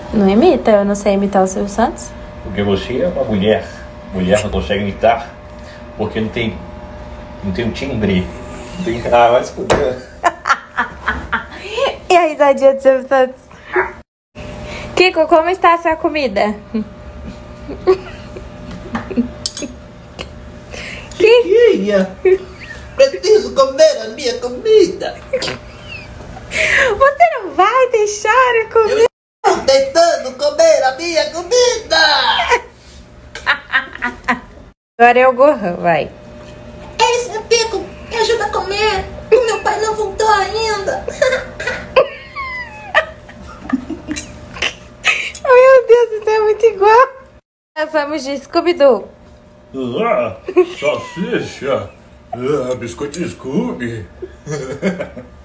Não imita, eu não sei imitar o Silvio Santos. Porque você é uma mulher. Mulher não consegue imitar porque não tem um timbre. Não tem... Ah, vai se fuder. E a risadinha do Silvio Santos? Kiko, como está a sua comida? Chiquinha, preciso comer a minha comida. Você não vai deixar eu comer? Eu estou tentando comer a minha comida. Agora é o Gohan, vai. É isso, meu Pico, me ajuda a comer. O meu pai não voltou ainda. Meu Deus, isso é muito igual. Nós vamos de Scooby-Doo. Salsicha. Biscoito Scooby.